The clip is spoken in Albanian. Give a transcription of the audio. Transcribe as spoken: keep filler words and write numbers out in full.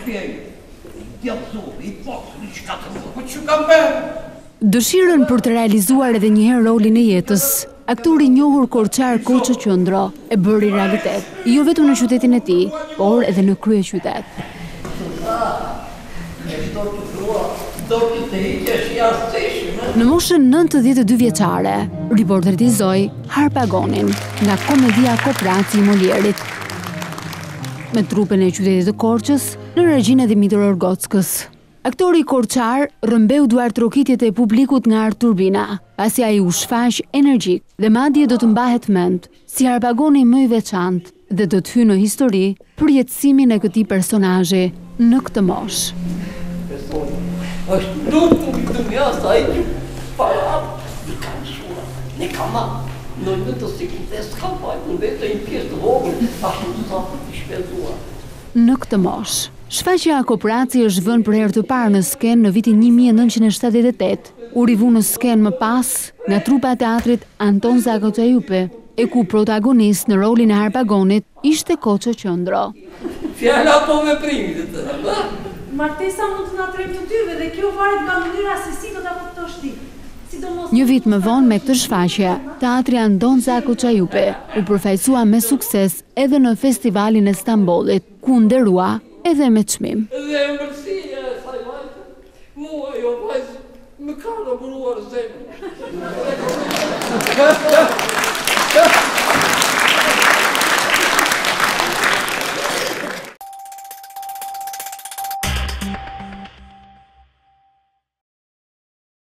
Dëshirën për të realizuar edhe njëherë rolin e jetës, aktori i njohur Korçar Koço Qëndro e bëri realitet, jo vetëm në qytetin e tij, por edhe në kryeqytet. Në moshën nëntëdhjetë e dy vjeçare, riportretizoi Harpagonin nga komedia Kopraci i Molierit, me trupin e qytetit të Korçës në regjinë e Dimitar Orgockës. Aktori Korçar rrëmbeu duart trokitjet e publikut nga Art Turbina, pasi ai u shfaq energjik dhe madje do të mbahet mend si Harpagoni më i veçantë dhe do të hyjë në histori për jetësimin e këtij personazhi në këtë moshë. Është lutë në këtë mjasta, a i para, në kam shua, në kama, në në të sikute, s'ka pajtë në vetë e një pjesë të vogën, ashtu të sa për të shpezua. Në këtë moshë, shfaqja Kopraci është vënë për herë të parë në skenë në vitin një mijë e nëntëqind e shtatëdhjetë e tetë, u rivu në skenë më pas nga trupa e teatrit Anton Zako Çajupi, e ku protagonist në rolin e Harpagonit ishte Koço Qëndro. Fjala po me primit të të Martesa mund të na trembë të dyve dhe kjo varet nga mënyra se si do ta kuptosh ti. Sidomos Një vit më vonë me këtë shfaqje, teatri Anton Zako Çajupi u përfaqësua me sukses edhe në festivalin e Stambollit, ku nderua edhe me çmim. Dhe ëmbëlsia e saj vajte, mua jo vajzë, më ka lëburuar zemrën.